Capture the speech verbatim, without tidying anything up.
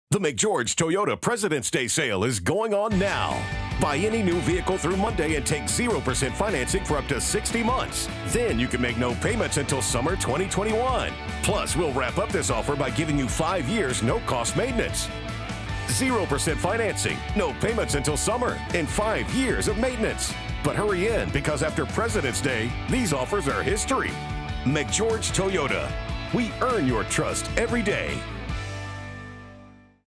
The McGeorge Toyota President's Day sale is going on now. Buy any new vehicle through Monday and take zero percent financing for up to sixty months. Then you can make no payments until summer twenty twenty-one. Plus, we'll wrap up this offer by giving you five years no-cost maintenance. zero percent financing, no payments until summer, and five years of maintenance. But hurry in, because after President's Day, these offers are history. McGeorge Toyota. We earn your trust every day.